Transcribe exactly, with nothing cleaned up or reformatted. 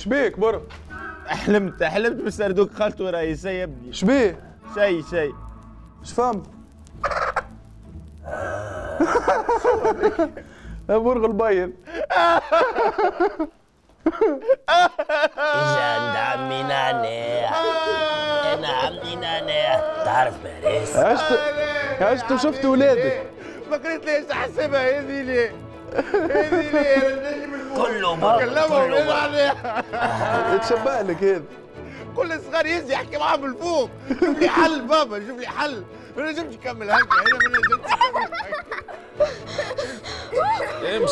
شبيك برا؟ حلمت حلمت بالسردوك خالته رئيسية يا ابني. شبيه؟ شي شي اش فهمت؟ برغ البيض. اجا عند عمي نعناع، انا عمي نعناع، تعرف ماريس؟ عشت عشت وشفت ولادك. ما قلت ليش احسبها هذه ليه؟ هذه ليه؟ كله مرة كلمهم كله مرة. عليها. يتشبه لك هذا. كل صغار يزي يحكي معاه من فوق. شوف لي حل بابا، شوف لي حل. ما نجمش نكمل هكا، انا ما نجمش نكمل هكا.